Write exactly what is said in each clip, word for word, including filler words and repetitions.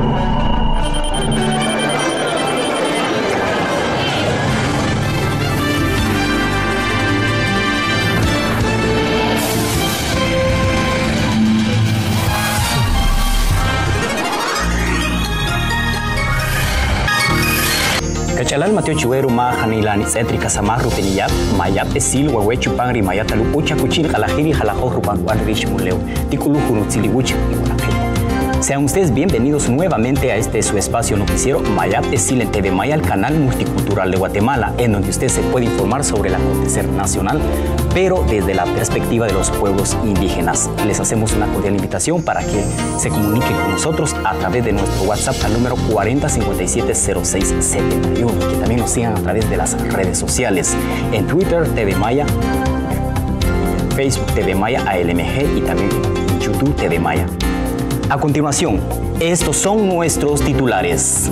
Chalal Mateo Chiweru ma hanilani etrika samahru peniyap mayap esil wawe chupangri mayatalu ucha kuchil kalahiri halajo rupan wanrich muleu tikulu hunutzili uchi iwanapay. Sean ustedes bienvenidos nuevamente a este su espacio noticiero Mayap Esil en T V Maya, el canal multicultural de Guatemala, en donde usted se puede informar sobre el acontecer nacional, pero desde la perspectiva de los pueblos indígenas. Les hacemos una cordial invitación para que se comuniquen con nosotros a través de nuestro WhatsApp al número cuarenta cincuenta y siete cero seis setenta y uno, que también nos sigan a través de las redes sociales, en Twitter T V Maya, Facebook T V Maya A L M G y también en YouTube T V Maya. A continuación, estos son nuestros titulares.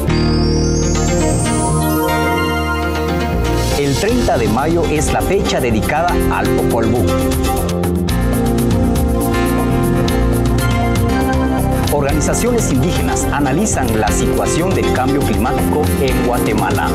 El treinta de mayo es la fecha dedicada al Popol Vuh. Organizaciones indígenas analizan la situación del cambio climático en Guatemala.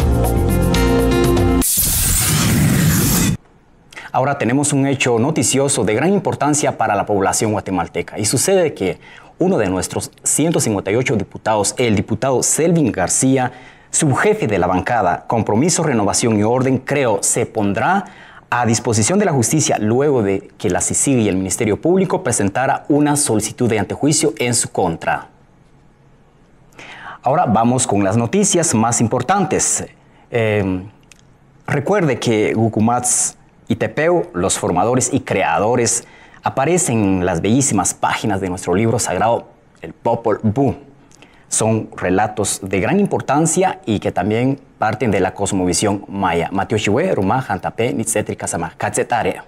Ahora tenemos un hecho noticioso de gran importancia para la población guatemalteca, y sucede que uno de nuestros ciento cincuenta y ocho diputados, el diputado Selvin García, subjefe de la bancada Compromiso, Renovación y Orden, creo, se pondrá a disposición de la justicia luego de que la C I C I G y el Ministerio Público presentara una solicitud de antejuicio en su contra. Ahora vamos con las noticias más importantes. Eh, recuerde que Gukumats y Tepeu, los formadores y creadores, aparecen en las bellísimas páginas de nuestro libro sagrado, el Popol Vuh. Son relatos de gran importancia y que también parten de la cosmovisión maya. Mateo Chiwe, Ruma, Jantape, Nitzetri, Kasama, Katzetare.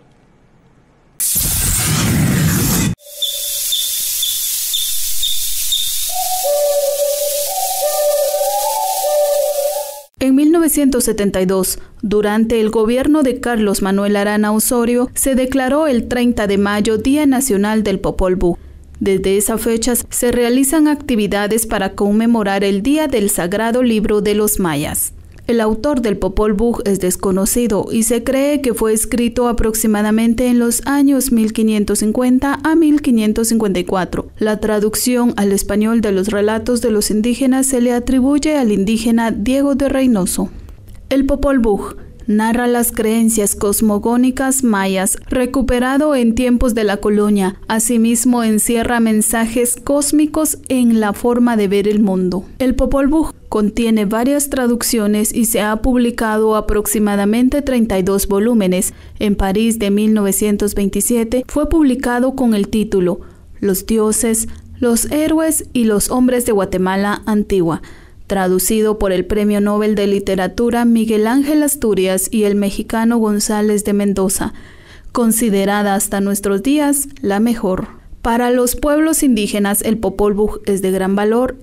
En mil novecientos setenta y dos, durante el gobierno de Carlos Manuel Arana Osorio, se declaró el treinta de mayo Día Nacional del Popol Vuh. Desde esa fecha se realizan actividades para conmemorar el Día del Sagrado Libro de los Mayas. El autor del Popol Vuh es desconocido y se cree que fue escrito aproximadamente en los años mil quinientos cincuenta a mil quinientos cincuenta y cuatro. La traducción al español de los relatos de los indígenas se le atribuye al indígena Diego de Reynoso. El Popol Vuh narra las creencias cosmogónicas mayas recuperado en tiempos de la colonia. Asimismo, encierra mensajes cósmicos en la forma de ver el mundo. El Popol Vuh contiene varias traducciones y se ha publicado aproximadamente treinta y dos volúmenes. En París de mil novecientos veintisiete fue publicado con el título Los dioses, los héroes y los hombres de Guatemala Antigua, traducido por el Premio Nobel de Literatura Miguel Ángel Asturias y el mexicano González de Mendoza, considerada hasta nuestros días la mejor. Para los pueblos indígenas, el Popol Vuh es de gran valor.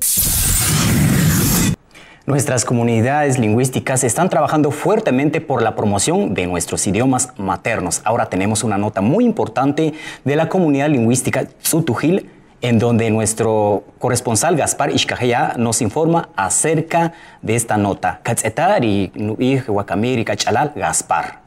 Nuestras comunidades lingüísticas están trabajando fuertemente por la promoción de nuestros idiomas maternos. Ahora tenemos una nota muy importante de la comunidad lingüística Tzutujil, en donde nuestro corresponsal Gaspar Ixcajeya nos informa acerca de esta nota. Katzetar y Nuij, Huacamir y Cachalal, Gaspar.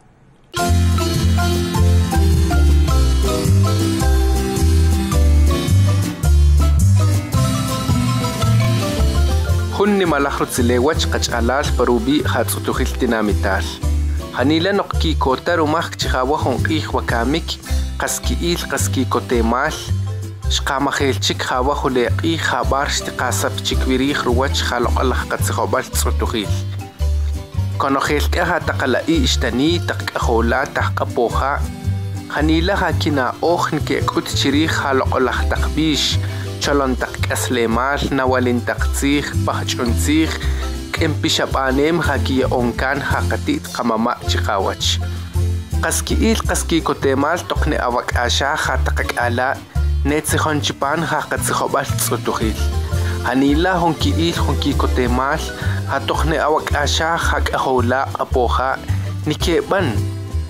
Hunni malahrut zilewach Cachalal parubi Tzutujil dinamital. Hanila noqki kotar umaj chihawa honqij Huacamik, qaskiil qaski kotemal, Shqamajelchik hawa juleqi jabar shtiqasap chikwirij ruwach jaloq alaj qatzijobal Tzutujil. Konojelka hataqala'i ishtani taqajola taqapoja. Hanila hakina ojn ke kut chirij jaloq alaj taqbish, cholon taqaslemal nawalin taqtzij pahchuntzij, kempishapanem hakiya onkan haqatit qamama chiqawach. Qaskiil qaski kotemal toqne awak asha hataqakala Netzijon chipan haqatzijobal Tzutujil. Hanila honkiil honki kotemal hatoqne awak asha haqajola apoja nikeban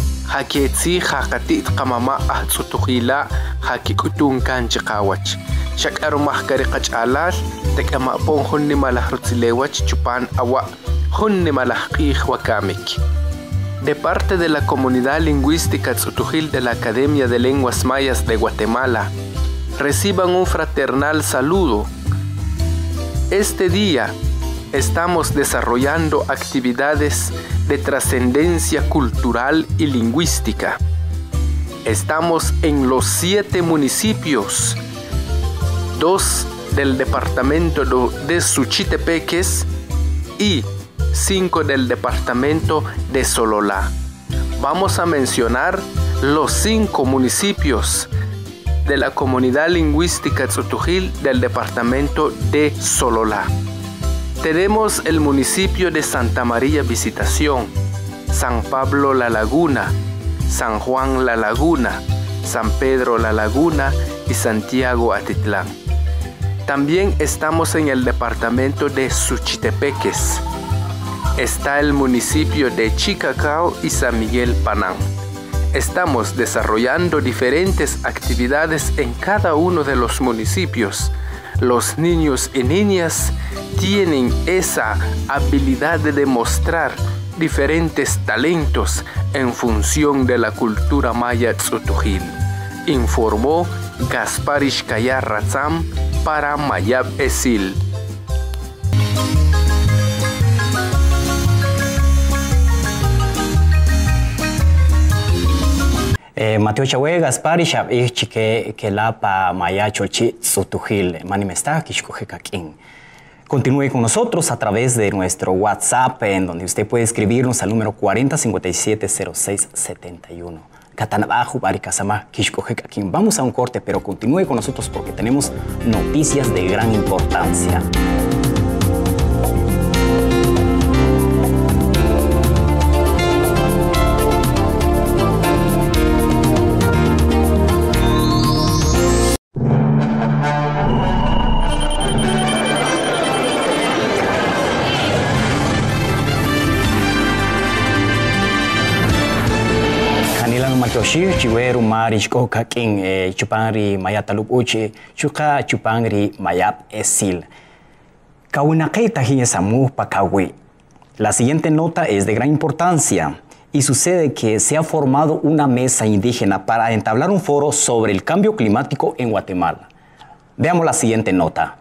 haketzi haqatit qamama ah Tzutujila hakikutunkan chiqawach. Shakarumahkari qach'alal tek'amapon junni malah rutzilewach chupan awa junni malah q'ij wakamik. De parte de la comunidad lingüística Tz'utujil de la Academia de Lenguas Mayas de Guatemala, reciban un fraternal saludo. Este día estamos desarrollando actividades de trascendencia cultural y lingüística. Estamos en los siete municipios, dos del departamento de Suchitepeques y cinco del departamento de Sololá. Vamos a mencionar los cinco municipios de la comunidad lingüística Tz'utujil del departamento de Sololá. Tenemos el municipio de Santa María Visitación, San Pablo La Laguna, San Juan La Laguna, San Pedro La Laguna y Santiago Atitlán. También estamos en el departamento de Suchitepeques. Está el municipio de Chicacao y San Miguel Panán. Estamos desarrollando diferentes actividades en cada uno de los municipios. Los niños y niñas tienen esa habilidad de demostrar diferentes talentos en función de la cultura maya Tz'utujil, informó Gaspar Ixcayar Ratzam para Mayab Esil. Eh, Mateo Chahue, Gaspar y Shab que que la pa Maya Cholchi Tz'utujil manimesta Kishkojecaquín. Continúe con nosotros a través de nuestro WhatsApp, en donde usted puede escribirnos al número cuarenta cincuenta y siete cero seis setenta y uno. Catanabajo, Baricasama, Kishkojecaquín. Vamos a un corte, pero continúe con nosotros porque tenemos noticias de gran importancia. Matioshi chiweru mari shkoka king chupangri mayatalup uchi chuka chupangri mayap esil. Kawinaqita hiyesamu pakawi. La siguiente nota es de gran importancia y sucede que se ha formado una mesa indígena para entablar un foro sobre el cambio climático en Guatemala. Veamos la siguiente nota.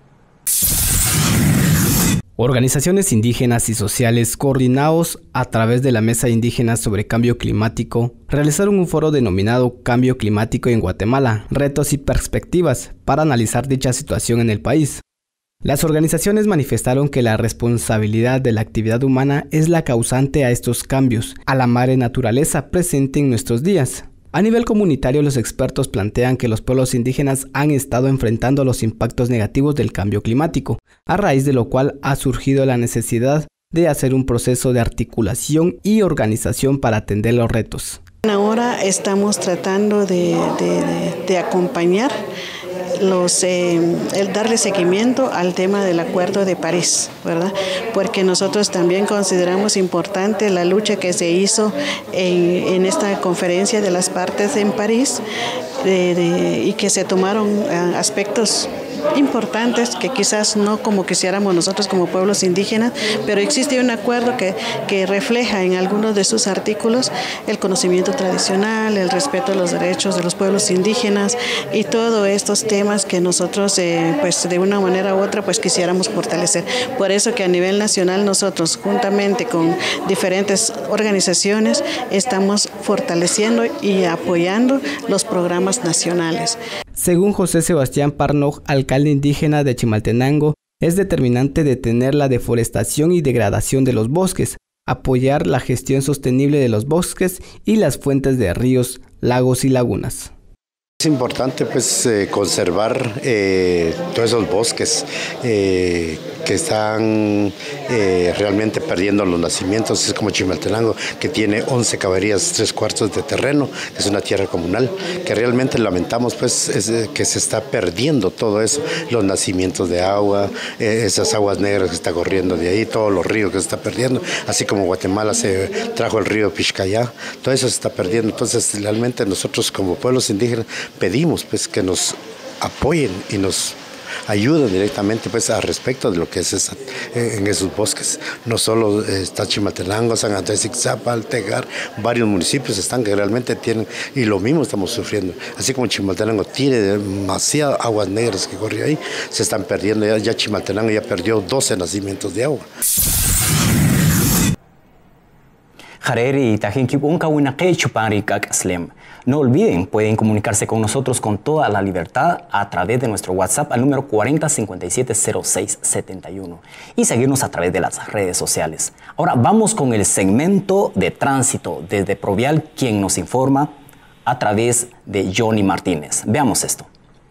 Organizaciones indígenas y sociales coordinados a través de la Mesa Indígena sobre Cambio Climático realizaron un foro denominado Cambio Climático en Guatemala, retos y perspectivas para analizar dicha situación en el país. Las organizaciones manifestaron que la responsabilidad de la actividad humana es la causante a estos cambios, a la madre naturaleza presente en nuestros días. A nivel comunitario, los expertos plantean que los pueblos indígenas han estado enfrentando los impactos negativos del cambio climático, a raíz de lo cual ha surgido la necesidad de hacer un proceso de articulación y organización para atender los retos. Ahora estamos tratando de, de, de, de acompañar los, eh, el darle seguimiento al tema del Acuerdo de París, ¿verdad? Porque nosotros también consideramos importante la lucha que se hizo en, en esta conferencia de las partes en París de, de, y que se tomaron uh, aspectos importantes que quizás no como quisiéramos nosotros como pueblos indígenas, pero existe un acuerdo que, que refleja en algunos de sus artículos el conocimiento tradicional, el respeto a los derechos de los pueblos indígenas y todos estos temas que nosotros eh, pues de una manera u otra pues quisiéramos fortalecer. Por eso que a nivel nacional nosotros juntamente con diferentes organizaciones estamos fortaleciendo y apoyando los programas nacionales. Según José Sebastián Parnoj, alcalde indígena de Chimaltenango, es determinante detener la deforestación y degradación de los bosques, apoyar la gestión sostenible de los bosques y las fuentes de ríos, lagos y lagunas. Es importante pues eh, conservar eh, todos esos bosques eh, que están eh, realmente perdiendo los nacimientos. Es como Chimaltenango, que tiene once caballerías, tres cuartos de terreno, que es una tierra comunal, que realmente lamentamos pues es, eh, que se está perdiendo todo eso, los nacimientos de agua, eh, esas aguas negras que está corriendo de ahí, todos los ríos que se está perdiendo, así como Guatemala se trajo el río Pixcayá, todo eso se está perdiendo. Entonces realmente nosotros como pueblos indígenas pedimos pues que nos apoyen y nos ayudan directamente pues al respecto de lo que es esa, en esos bosques. No solo está Chimaltenango, San Andrés Ixtapa, Tegar, varios municipios están que realmente tienen, y lo mismo estamos sufriendo. Así como Chimaltenango tiene demasiadas aguas negras que corren ahí, se están perdiendo. Ya, ya Chimaltenango ya perdió doce nacimientos de agua. No olviden, pueden comunicarse con nosotros con toda la libertad a través de nuestro WhatsApp al número cuarenta cincuenta y siete cero seis setenta y uno y seguirnos a través de las redes sociales. Ahora vamos con el segmento de tránsito desde Provial, quien nos informa a través de Johnny Martínez. Veamos esto.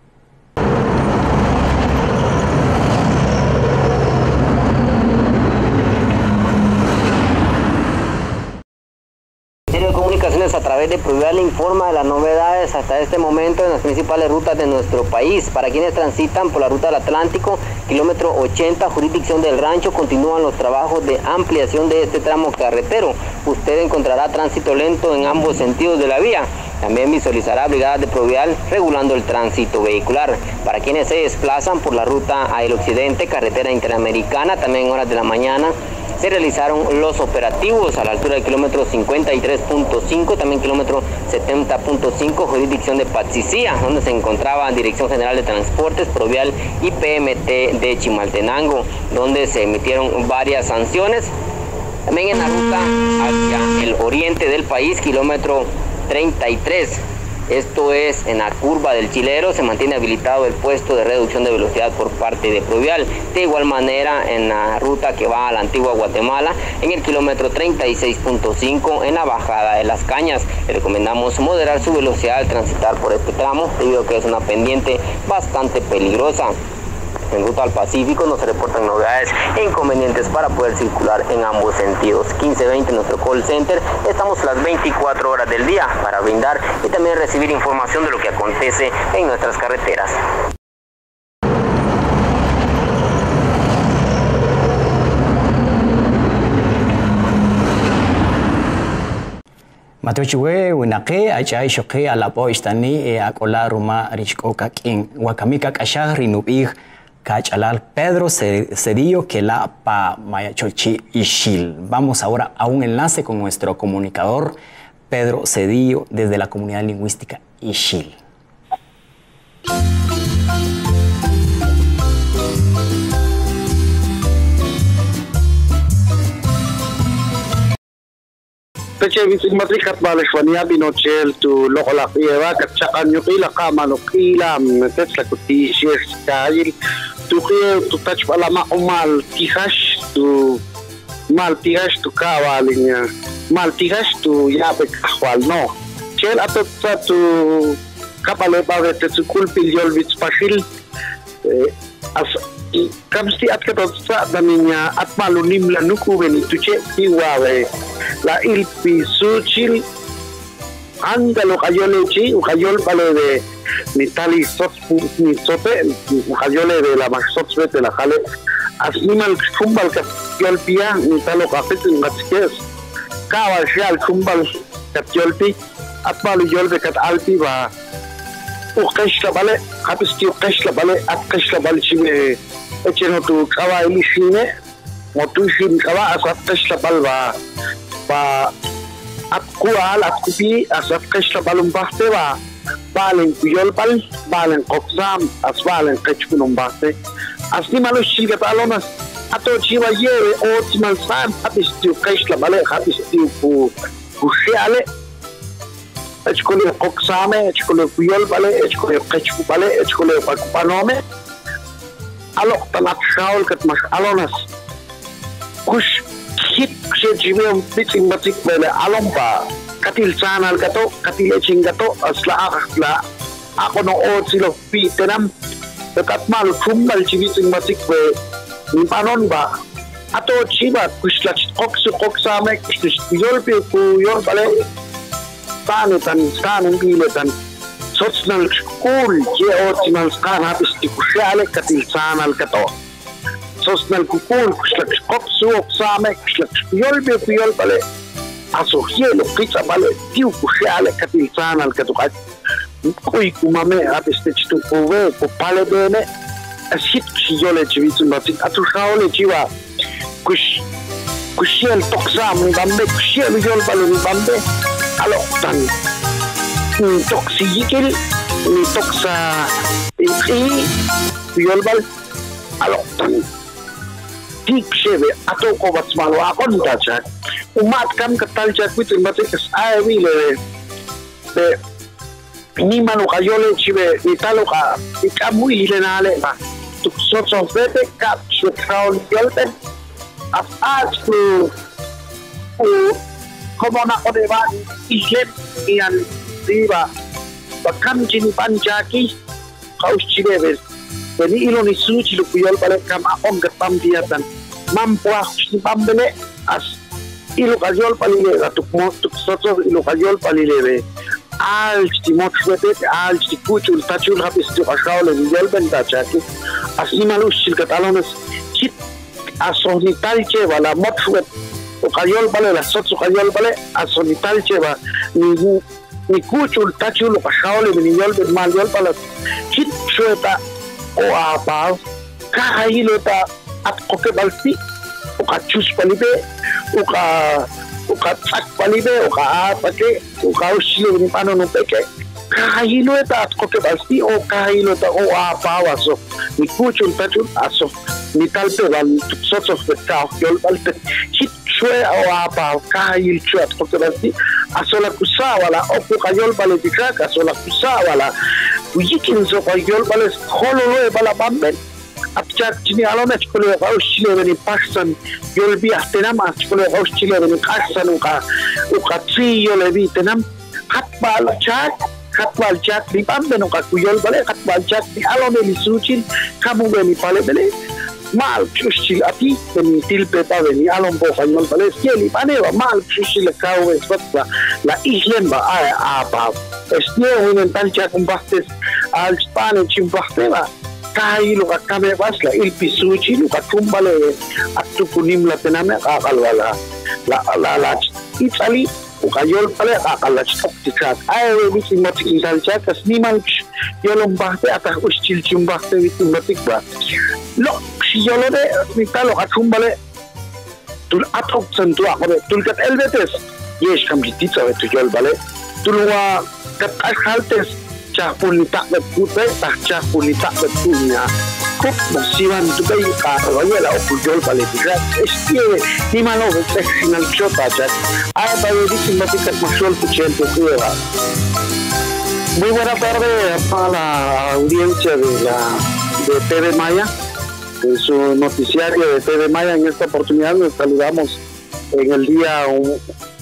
A través de Provial informa de las novedades hasta este momento en las principales rutas de nuestro país. Para quienes transitan por la ruta del Atlántico, kilómetro ochenta, jurisdicción del Rancho, continúan los trabajos de ampliación de este tramo carretero. Usted encontrará tránsito lento en ambos sentidos de la vía. También visualizará brigadas de Provial regulando el tránsito vehicular. Para quienes se desplazan por la ruta a el occidente, carretera interamericana, también en horas de la mañana, se realizaron los operativos a la altura del kilómetro cincuenta y tres punto cinco, también kilómetro setenta punto cinco, jurisdicción de Patzicía, donde se encontraba Dirección General de Transportes, Provial y P M T de Chimaltenango, donde se emitieron varias sanciones. También en la ruta hacia el oriente del país, kilómetro treinta y tres. Esto es en la curva del Chilero, se mantiene habilitado el puesto de reducción de velocidad por parte de Provial. De igual manera en la ruta que va a la antigua Guatemala, en el kilómetro treinta y seis punto cinco, en la bajada de Las Cañas. Le recomendamos moderar su velocidad al transitar por este tramo, debido a que es una pendiente bastante peligrosa. En ruta al Pacífico no se reportan novedades e inconvenientes para poder circular en ambos sentidos. quince veinte nuestro call center, estamos las veinticuatro horas del día para brindar y también recibir información de lo que acontece en nuestras carreteras. Mateo Chihue, Winake, Achay Shoke, Alapo Istani, e Akola Ruma Richkoka King, Wakamika Kashah, Rinubig, Cachalal Pedro Cedillo, que la pa Mayachochi Ixil. Vamos ahora a un enlace con nuestro comunicador Pedro Cedillo desde la comunidad lingüística Ixil. Peche visin matrikat baleshwania binochel tu lokolak iwa katsakan yukila kama nukila metesla kutishes kail tu kaya tu touch palama umal tihash tu mal tihash tu kawalinya mal tihash tu yabe kahwal no chel atot sa tu kapale pa vete tu kulpil yol vits pashil as kamsti at katot sa daminya at malunim la nuku beni tuche iwawe la ilpi suchil andalo cayole chi cayol pale de mitali sot ni sope cayole de la maxot de la jale asnimal kumbal ka yolpia mitalo kafet ngatkes kawa shal kumbal ka yolpi atmalu yolbe kat alpi ba uqesh la bale hapisti uqesh la bale atqesh la bale chi echeno tu kawa ilishine motushin kawa asqesh la balba pa at kual at kupi asat kashla balum baste ba balen kuyol bal balen qoxam as balen kachkunum baste asni malo shiga talonas ato chiwa ye optimal sam habistu kashla bale habistu ku kushale echkole qoxame echkole kuyol bale echkole kachku bale echkole pakupanome alo tanat shaul kat mas alonas kush hit se jibem pitching batik bele alompa katil channel gato katil eching gato asla akla ako no otsilo pitenam katmal kumbal chibiting batik be nipanon ba ato chiba kuslach koksu koksame kush yol pe ku yol bale tane tan tane bile tan sotsnal school je otsimal skan habis tikushale katil channel gato sosnal kukul kuslak koksu oksame kuslak yolbe kuyol bale aso hielo pizza bale tiu kushale katil sanal katukat Kui kumame apiste chitu puve popale bene asit chiyole chivitu matik atu shaole chiwa kush kushel toksa mi bambe kushel yol balo mi bambe aloktan ni toksiyikil ni toksa i yol bal aloktan tik shebe ato ko batsmalo akon tacha umat kan katal chakwitu matik ai wile de ni manu kayole chive ni talo ka ikamu ilenale ba tu so so vete kap chukao yolte afat ku como na odeba ilet ian diva bakam jini panjaki kaus chive ves ni ilo ni suchi lu kuyol bale kam on gatam diatan mampua ni bambele as ilo kayol palile tu mo tu so so ilo kayol palile al timot fete al tikuchul tachul habis tu ashawle yel bentachaki asni malus silkatalones chit asonital cheva la motfet o kayol bale la sotso kayol bale asonital cheva ni ni kuchul tachul ashawle ni yel ben mal yel bale chit chueta o apa ka hilota at koke balti o kachus palibe o ka uka tak palibe uka apake uka usile ni pano no peke kahilo eta atkoke balsi o kahilo ta o apa so ni kuchul tachul aso ni talpe bal sotso feta yol balte chit chue o apa kahil chue atkoke balsi aso la kusa wala o kayol bale dikaka aso la kusa wala uyikin so kayol bale kholo lo bala bamben apchak chini alona chkole gaushile beni pasan yolbi atenam chkole gaushile beni kasan uka uka tri yolebi tenam hatbal chak hatbal chak di pamben uka kuyol bale hatbal chak di alona li suchin kamu beni pale bele mal chushil ati beni tilpe pa beni alon bo fanyol bale skeli paneva mal chushil kawe spatla la islemba a apa esneo en tal chak umbastes al spane chimbasteva kahilo ka kame basla il pisuchi lu ka tumbale atu punim la tename ka kalwala la la la itali o kayol pale ka kala choptika ay we si motik intal chakas ni man yolong bahte ata uschil chimbahte witin motik ba lo si yolo de mitalo ka tumbale tul atok santu ako tul kat elbetes yes kam dititsa tu yol bale tulwa kat altes cha punita de puta ta cha punita de punya kop mosivan tu kai ka roya la opujol paletika este ni malo de sectional chota cha ay ba de simpatica mashol puchen tu kueva. Muy buena tarde a la audiencia de la de T V Maya, en su noticiario de T V Maya. En esta oportunidad nos saludamos en el día un,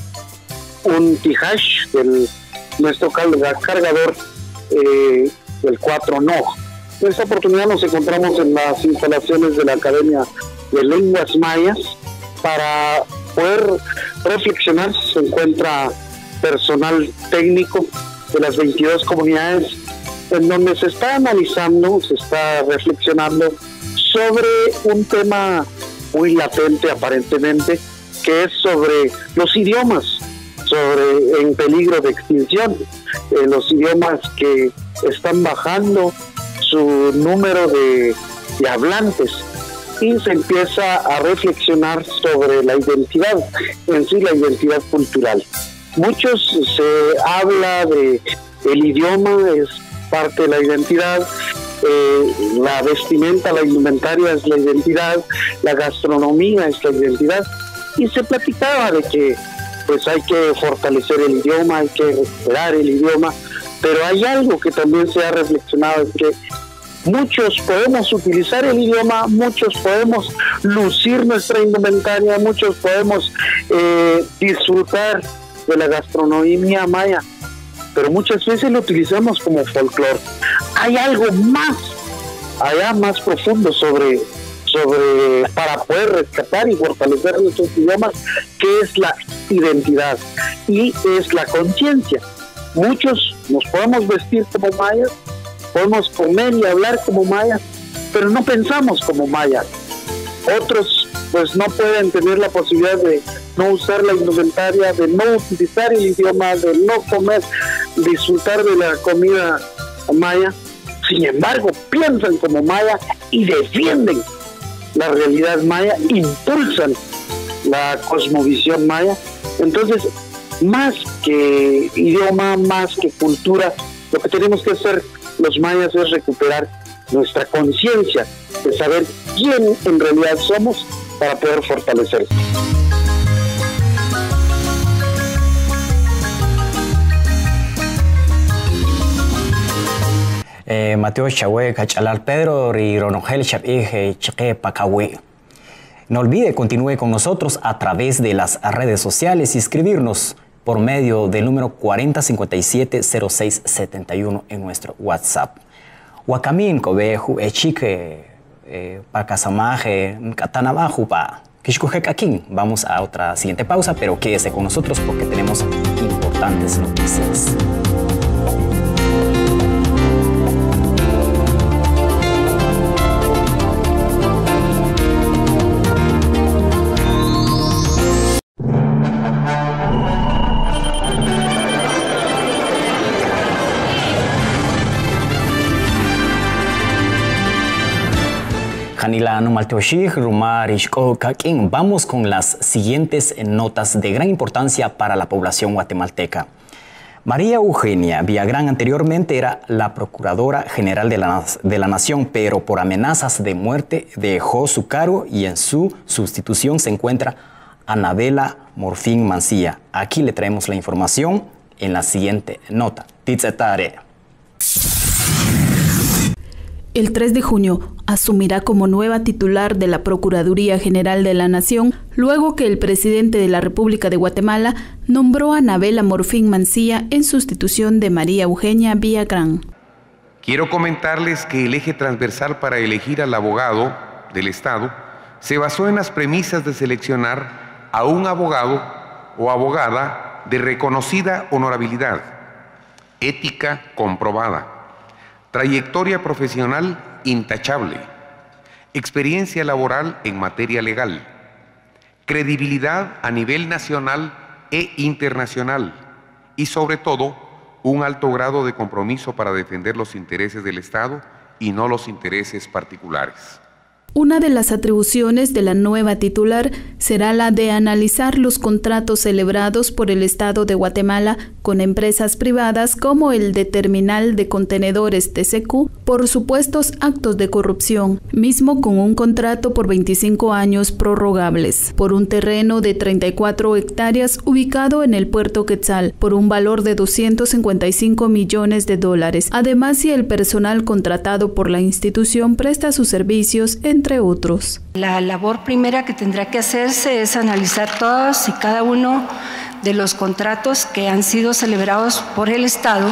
un tijash del nuestro cargador Eh, el cuatro N O G. En esta oportunidad nos encontramos en las instalaciones de la Academia de Lenguas Mayas para poder reflexionar. Se encuentra personal técnico de las veintidós comunidades en donde se está analizando, se está reflexionando sobre un tema muy latente aparentemente, que es sobre los idiomas sobre en peligro de extinción, eh, los idiomas que están bajando su número de, de hablantes, y se empieza a reflexionar sobre la identidad, en sí la identidad cultural. Muchos se habla de el idioma es parte de la identidad, eh, la vestimenta, la indumentaria es la identidad, la gastronomía es la identidad, y se platicaba de que pues hay que fortalecer el idioma, hay que recuperar el idioma, pero hay algo que también se ha reflexionado, es que muchos podemos utilizar el idioma, muchos podemos lucir nuestra indumentaria, muchos podemos eh, disfrutar de la gastronomía maya, pero muchas veces lo utilizamos como folclore. Hay algo más, allá más profundo sobre, sobre para poder rescatar y fortalecer nuestros idiomas, que es la identidad y es la conciencia. Muchos nos podemos vestir como mayas, podemos comer y hablar como mayas, pero no pensamos como mayas. Otros pues no pueden tener la posibilidad de no usar la indumentaria, de no utilizar el idioma, de no comer disfrutar de la comida maya, sin embargo piensan como maya y defienden la realidad maya, impulsan la cosmovisión maya. Entonces, más que idioma, más que cultura, lo que tenemos que hacer los mayas es recuperar nuestra conciencia de saber quién en realidad somos para poder fortalecer. Eh, Mateo Chahue, Cachalal Pedro, Rironogel Chapije, Cheque Pacahue. No olvide, continúe con nosotros a través de las redes sociales y escribirnos por medio del número cuarenta cincuenta y siete cero seis setenta y uno en nuestro WhatsApp. Wakamin, Kobeju, Echique, Pacasamaje, Catanabaju, Pa, Kishkujecaquín. Vamos a otra siguiente pausa, pero quédese con nosotros porque tenemos importantes noticias. Vamos con las siguientes notas de gran importancia para la población guatemalteca. María Eugenia Villagrán anteriormente era la Procuradora General de la, de la Nación, pero por amenazas de muerte dejó su cargo y en su sustitución se encuentra Anabela Morfín Mancilla. Aquí le traemos la información en la siguiente nota. Titzetare. El tres de junio asumirá como nueva titular de la Procuraduría General de la Nación, luego que el presidente de la República de Guatemala nombró a Anabela Morfín Mancilla en sustitución de María Eugenia Villagrán. Quiero comentarles que el eje transversal para elegir al abogado del Estado se basó en las premisas de seleccionar a un abogado o abogada de reconocida honorabilidad, ética comprobada, trayectoria profesional intachable, experiencia laboral en materia legal, credibilidad a nivel nacional e internacional y, sobre todo, un alto grado de compromiso para defender los intereses del Estado y no los intereses particulares. Una de las atribuciones de la nueva titular será la de analizar los contratos celebrados por el Estado de Guatemala con empresas privadas como el de Terminal de Contenedores T C Q por supuestos actos de corrupción, mismo con un contrato por veinticinco años prorrogables, por un terreno de treinta y cuatro hectáreas ubicado en el Puerto Quetzal por un valor de doscientos cincuenta y cinco millones de dólares, además si el personal contratado por la institución presta sus servicios en entre otros. La labor primera que tendrá que hacerse es analizar todos y cada uno de los contratos que han sido celebrados por el Estado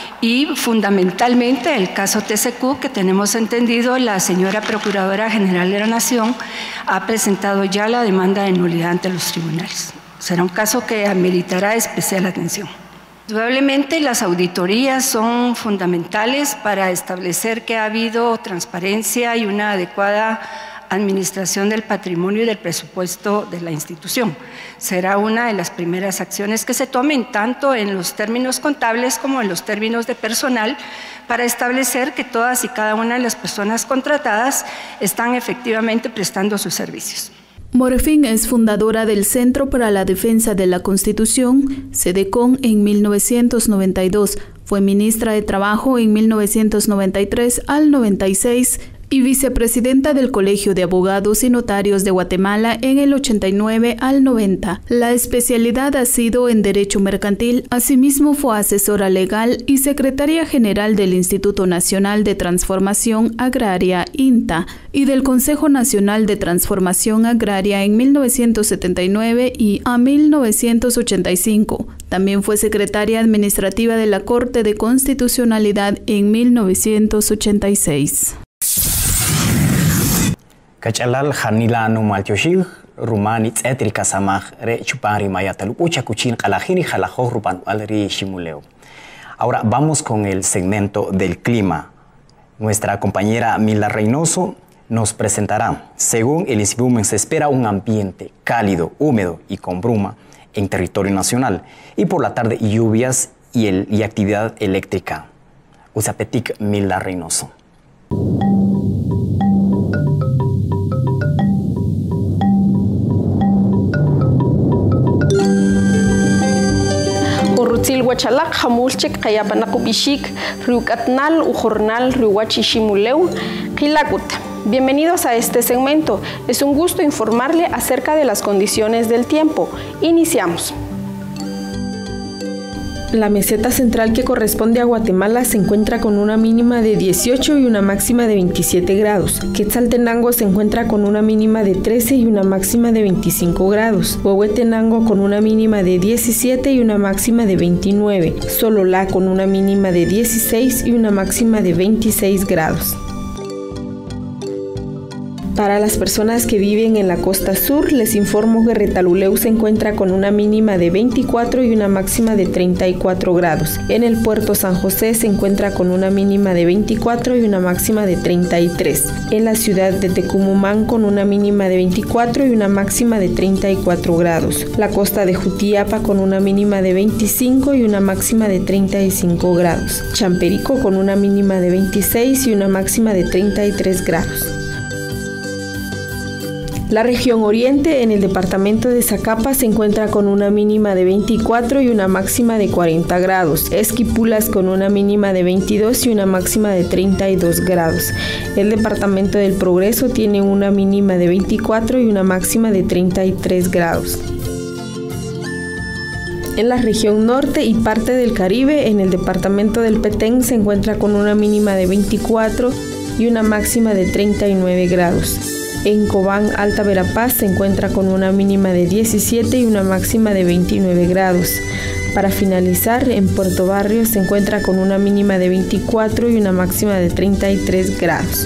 y fundamentalmente el caso T C Q, que tenemos entendido la señora Procuradora General de la Nación ha presentado ya la demanda de nulidad ante los tribunales. Será un caso que ameritará especial atención. Indudablemente las auditorías son fundamentales para establecer que ha habido transparencia y una adecuada administración del patrimonio y del presupuesto de la institución. Será una de las primeras acciones que se tomen tanto en los términos contables como en los términos de personal para establecer que todas y cada una de las personas contratadas están efectivamente prestando sus servicios. Morfín es fundadora del Centro para la Defensa de la Constitución, CEDECON, en mil novecientos noventa y dos. Fue ministra de Trabajo en mil novecientos noventa y tres al noventa y seis y vicepresidenta del Colegio de Abogados y Notarios de Guatemala en el ochenta y nueve al noventa. La especialidad ha sido en Derecho Mercantil, asimismo fue asesora legal y secretaria general del Instituto Nacional de Transformación Agraria, INTA, y del Consejo Nacional de Transformación Agraria en mil novecientos setenta y nueve y a mil novecientos ochenta y cinco. También fue secretaria administrativa de la Corte de Constitucionalidad en mil novecientos ochenta y seis. Kachalal Hanilano Maltioshig, Rumani Tzetrika Samaj, Re Chupari Mayatalu, Ucha Kuchin, Kalajini, Jalajo, Rupan, Alri Shimuleo. Ahora vamos con el segmento del clima. Nuestra compañera Mila Reynoso nos presentará. Según el INSBUMEN, se espera un ambiente cálido, húmedo y con bruma en territorio nacional. Y por la tarde lluvias y, el, y actividad eléctrica. Usapetic Milda Reynoso. Urutzil Huachalak, Jamulchek, Kayapanakubishik, Riucatnal, Ujornal, Riuachishimuleu, Kilakut. Bienvenidos a este segmento. Es un gusto informarle acerca de las condiciones del tiempo. Iniciamos. La meseta central que corresponde a Guatemala se encuentra con una mínima de dieciocho y una máxima de veintisiete grados. Quetzaltenango se encuentra con una mínima de trece y una máxima de veinticinco grados. Huehuetenango con una mínima de diecisiete y una máxima de veintinueve. Sololá con una mínima de dieciséis y una máxima de veintiséis grados. Para las personas que viven en la costa sur, les informo que Retaluleu se encuentra con una mínima de veinticuatro y una máxima de treinta y cuatro grados. En el puerto San José se encuentra con una mínima de veinticuatro y una máxima de treinta y tres. En la ciudad de Tecumumán con una mínima de veinticuatro y una máxima de treinta y cuatro grados. La costa de Jutiapa con una mínima de veinticinco y una máxima de treinta y cinco grados. Champerico con una mínima de veintiséis y una máxima de treinta y tres grados. La región oriente en el departamento de Zacapa se encuentra con una mínima de veinticuatro y una máxima de cuarenta grados. Esquipulas con una mínima de veintidós y una máxima de treinta y dos grados. El departamento del Progreso tiene una mínima de veinticuatro y una máxima de treinta y tres grados. En la región norte y parte del Caribe, en el departamento del Petén se encuentra con una mínima de veinticuatro y una máxima de treinta y nueve grados. En Cobán, Alta Verapaz, se encuentra con una mínima de diecisiete y una máxima de veintinueve grados. Para finalizar, en Puerto Barrio se encuentra con una mínima de veinticuatro y una máxima de treinta y tres grados.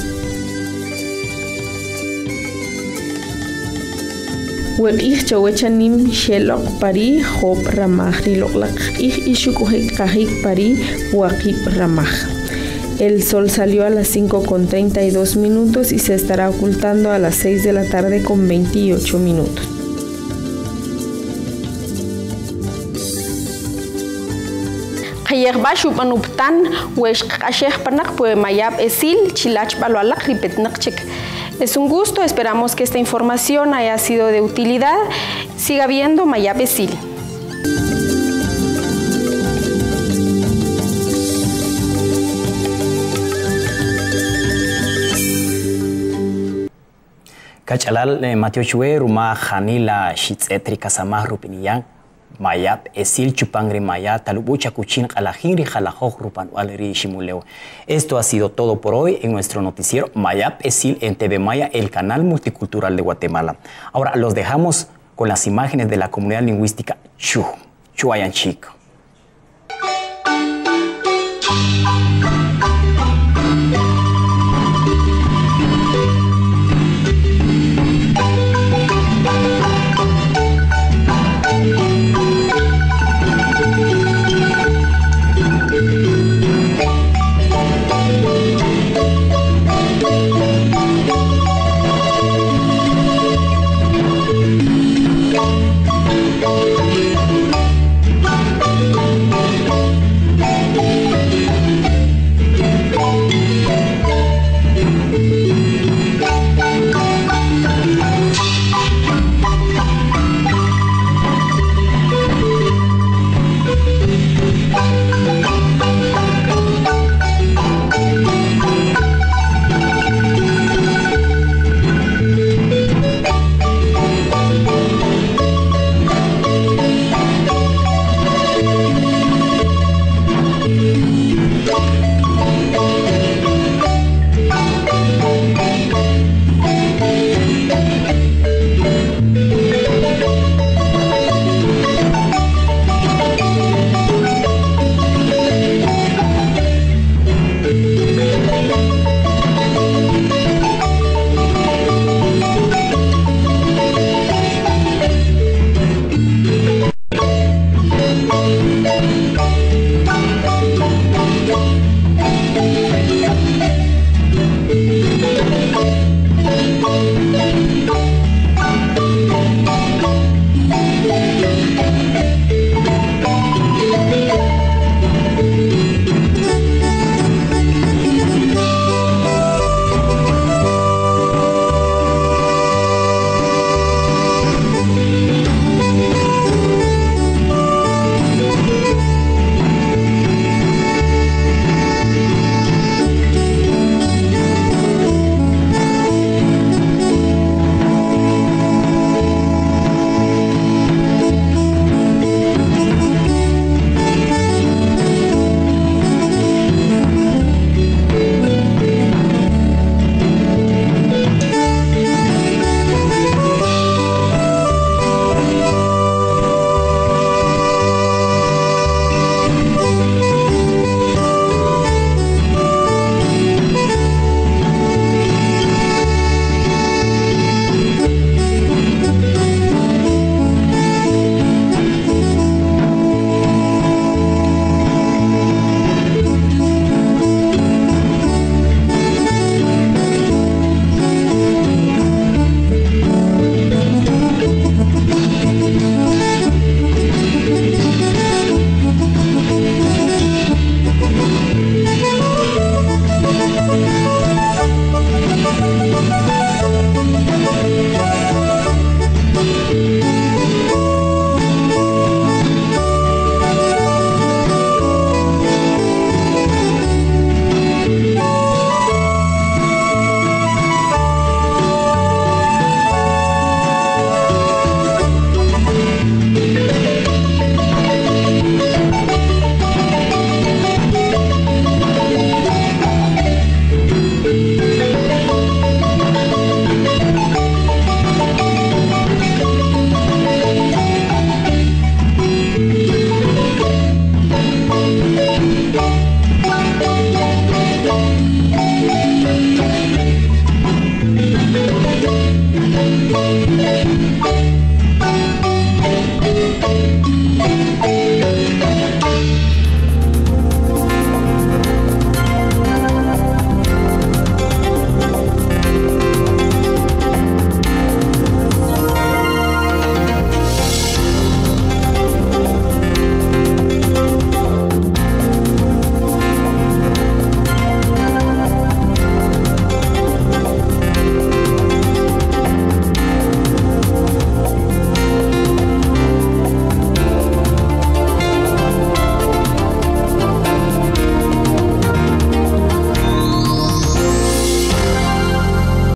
Huel'ij chawechanim shelok pari hop ramaj riloklak ij ishukujek kajik pari huakip ramaj. El sol salió a las cinco con treinta y dos minutos y se estará ocultando a las seis de la tarde con veintiocho minutos. Kayerba shupanuptan wesh kasheh panak pue mayab esil chilach baloalak ripetnakchek. Es un gusto, esperamos que esta información haya sido de utilidad. Siga viendo Mayab Esil. Kachalal Mateo Chue Ruma Janila Shitzetrika Samah Rupiniyan Mayab Esil Chupangri Maya Talubucha Kuchin Alajiri Jalajoj Rupan Waleri Shimuleo. Esto ha sido todo por hoy en nuestro noticiero Mayab Esil en T V Maya, el canal multicultural de Guatemala. Ahora los dejamos con las imágenes de la comunidad lingüística Chu, Chuayanchic.